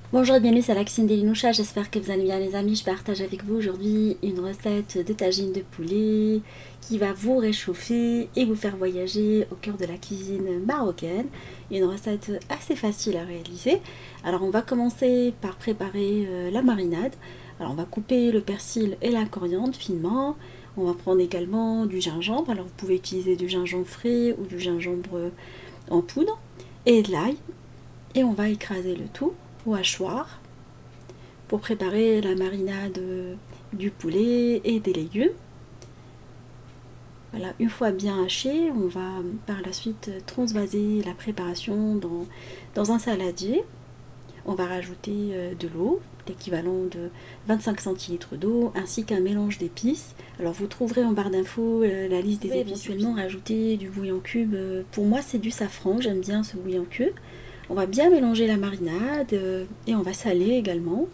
Bonjour et bienvenue sur la cuisine d'Elinoucha, j'espère que vous allez bien les amis. Je partage avec vous aujourd'hui une recette de tagine de poulet qui va vous réchauffer et vous faire voyager au cœur de la cuisine marocaine. Une recette assez facile à réaliser. Alors on va commencer par préparer la marinade. Alors on va couper le persil et la coriandre finement. On va prendre également du gingembre, alors vous pouvez utiliser du gingembre frais ou du gingembre en poudre et de l'ail. Et on va écraser le tout au hachoir pour préparer la marinade du poulet et des légumes. Voilà, une fois bien haché, on va par la suite transvaser la préparation dans un saladier. On va rajouter de l'eau, l'équivalent de 25 centilitres d'eau, ainsi qu'un mélange d'épices. Alors vous trouverez en barre d'infos la liste des épices. Éventuellement rajouter du bouillon cube. Pour moi c'est du safran, j'aime bien ce bouillon cube. On va bien mélanger la marinade et on va saler également.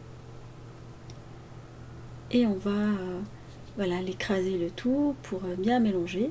Et on va voilà, l'écraser le tout pour bien mélanger.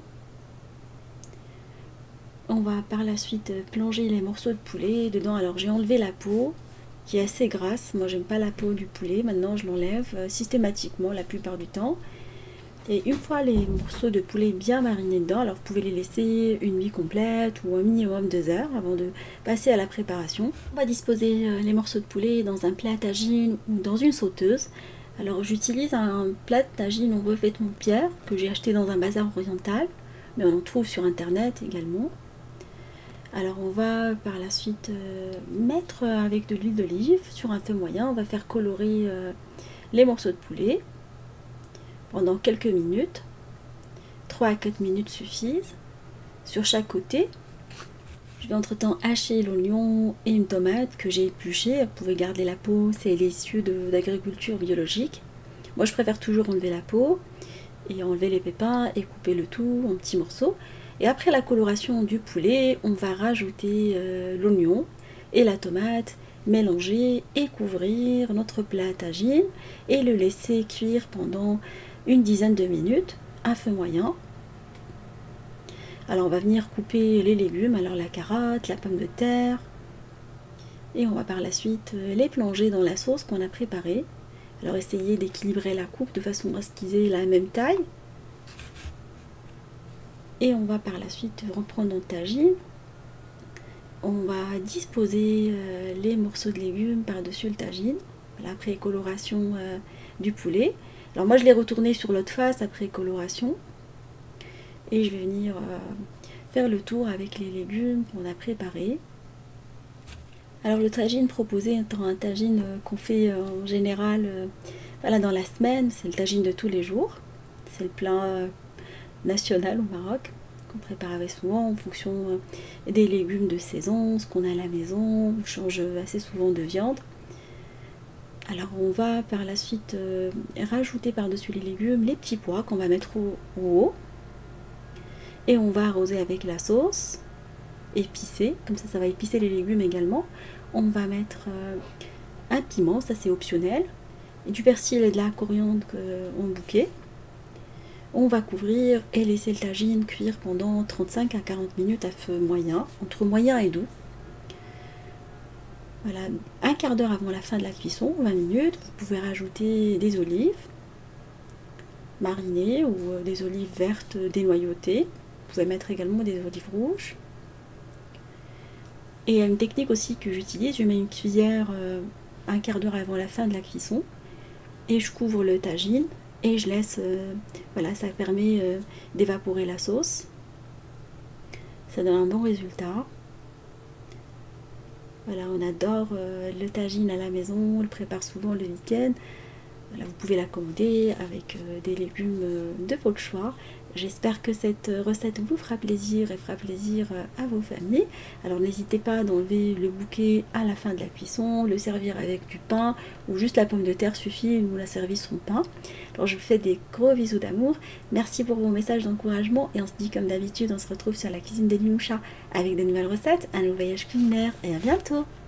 On va par la suite plonger les morceaux de poulet dedans. Alors j'ai enlevé la peau qui est assez grasse. Moi j'aime pas la peau du poulet. Maintenant je l'enlève systématiquement la plupart du temps. Et une fois les morceaux de poulet bien marinés dedans, alors vous pouvez les laisser une nuit complète ou un minimum 2 heures avant de passer à la préparation. On va disposer les morceaux de poulet dans un plat à tagine ou dans une sauteuse. Alors j'utilise un plat de tagine en revêtement de pierre que j'ai acheté dans un bazar oriental, mais on en trouve sur internet également. Alors on va par la suite mettre avec de l'huile d'olive sur un feu moyen, on va faire colorer les morceaux de poulet pendant quelques minutes. 3 à 4 minutes suffisent sur chaque côté. Je vais entre temps hacher l'oignon et une tomate que j'ai épluchée. Vous pouvez garder la peau, c'est l'essieu d'agriculture biologique. Moi je préfère toujours enlever la peau et enlever les pépins et couper le tout en petits morceaux. Et après la coloration du poulet, on va rajouter l'oignon et la tomate, mélanger et couvrir notre plat à tagine et le laisser cuire pendant une dizaine de minutes à feu moyen. Alors on va venir couper les légumes, alors la carotte, la pomme de terre, et on va par la suite les plonger dans la sauce qu'on a préparée. Alors essayez d'équilibrer la coupe de façon à ce qu'ils aient la même taille. Et on va par la suite reprendre notre tagine. On va disposer les morceaux de légumes par-dessus le tagine, voilà, après coloration du poulet. Alors moi je l'ai retourné sur l'autre face après coloration. Et je vais venir faire le tour avec les légumes qu'on a préparés. Alors le tagine proposé étant un tagine qu'on fait en général voilà, dans la semaine, c'est le tagine de tous les jours. C'est le plat national au Maroc qu'on prépare avec souvent en fonction des légumes de saison, ce qu'on a à la maison. On change assez souvent de viande. Alors on va par la suite rajouter par-dessus les légumes les petits pois qu'on va mettre au haut. Et on va arroser avec la sauce, épicée, comme ça va épicer les légumes également. On va mettre un piment, ça c'est optionnel, et du persil et de la coriandre en bouquet. On va couvrir et laisser le tagine cuire pendant 35 à 40 minutes à feu moyen, entre moyen et doux. Voilà, un quart d'heure avant la fin de la cuisson, 20 minutes, vous pouvez rajouter des olives marinées ou des olives vertes dénoyautées. Vous pouvez mettre également des olives rouges. Et il y a une technique aussi que j'utilise, je mets une cuillère un quart d'heure avant la fin de la cuisson et je couvre le tagine et je laisse, voilà, ça permet d'évaporer la sauce. Ça donne un bon résultat. Voilà, on adore le tagine à la maison, on le prépare souvent le week-end. Voilà, vous pouvez l'accommoder avec des légumes de votre choix. J'espère que cette recette vous fera plaisir et fera plaisir à vos familles. Alors n'hésitez pas d'enlever le bouquet à la fin de la cuisson, le servir avec du pain ou juste la pomme de terre suffit, nous la servir son pain. Alors je vous fais des gros bisous d'amour. Merci pour vos messages d'encouragement et on se dit comme d'habitude, on se retrouve sur la cuisine d'Elinoucha avec des nouvelles recettes, un nouveau voyage culinaire et à bientôt.